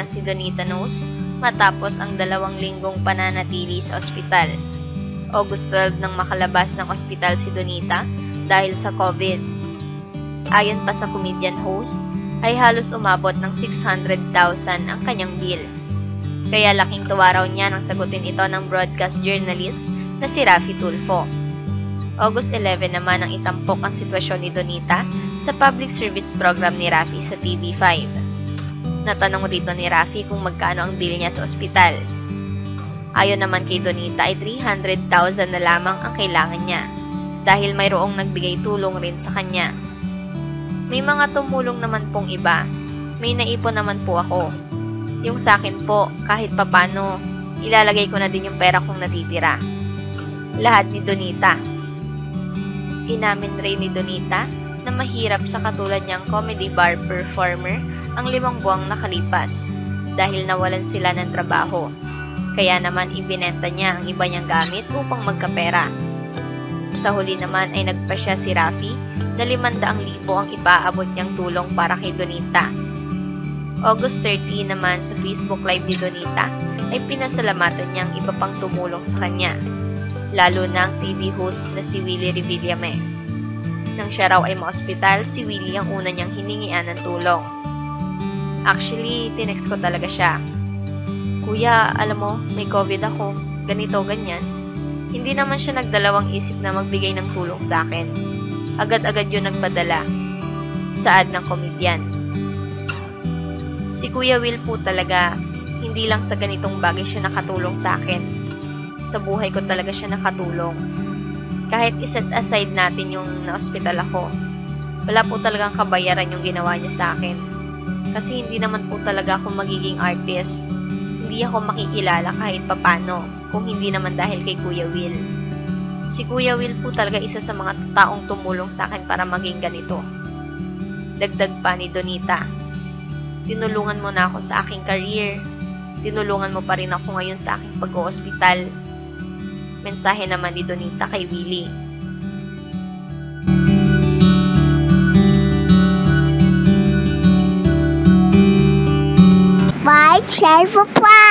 na si Donita Nose matapos ang 2 linggong pananatili sa ospital. August 12 nang makalabas ng ospital si Donita dahil sa COVID. Ayon pa sa comedian host, ay halos umabot ng 600,000 ang kanyang bill. Kaya laking tuwa raw niya nang sagutin ito ng broadcast journalist na si Raffy Tulfo. August 11 naman ang itampok ang sitwasyon ni Donita sa public service program ni Raffy sa TV5. Natanong rito ni Raffy kung magkano ang bill niya sa ospital. Ayon naman kay Donita ay 300,000 na lamang ang kailangan niya dahil mayroong nagbigay tulong rin sa kanya. May mga tumulong naman pong iba, may naipon naman po ako. Yung sa akin po, kahit papano, ilalagay ko na din yung pera kong natitira. Lahat ni Donita. Inamin rin ni Donita na mahirap sa katulad niyang comedy bar performer ang 5 buwang nakalipas dahil nawalan sila ng trabaho. Kaya naman ibinenta niya ang iba niyang gamit upang magkapera. Sa huli naman ay nagpasya si Raffy na 500,000 ang ipaabot niyang tulong para kay Donita. August 13 naman sa Facebook Live ni Donita ay pinasalamatan niyang iba pang tumulong sa kanya, lalo na ang TV host na si Willie Revillame. Nang siya raw ay ma-ospital, si Willie ang una niyang hiningian ng tulong. Actually, tinext ko talaga siya. Kuya, alam mo, may COVID ako, ganito, ganyan. Hindi naman siya nagdalawang isip na magbigay ng tulong sa akin. Agad-agad yun nagpadala. Saad ng komedyan. Si Kuya Will po talaga, hindi lang sa ganitong bagay siya nakatulong sa akin. Sa buhay ko talaga siya nakatulong. Kahit iset aside natin yung na-hospital ako, wala po talagang kabayaran yung ginawa niya sa akin. Kasi hindi naman po talaga ako magiging artist. Hindi ako makikilala kahit papano kung hindi naman dahil kay Kuya Will. Si Kuya Will po talaga isa sa mga taong tumulong sa akin para maging ganito. Dagdag pa ni Donita, tinulungan mo na ako sa aking career. Tinulungan mo pa rin ako ngayon sa aking pag-o-hospital. Mensahe naman ni Donita kay Willie. Share for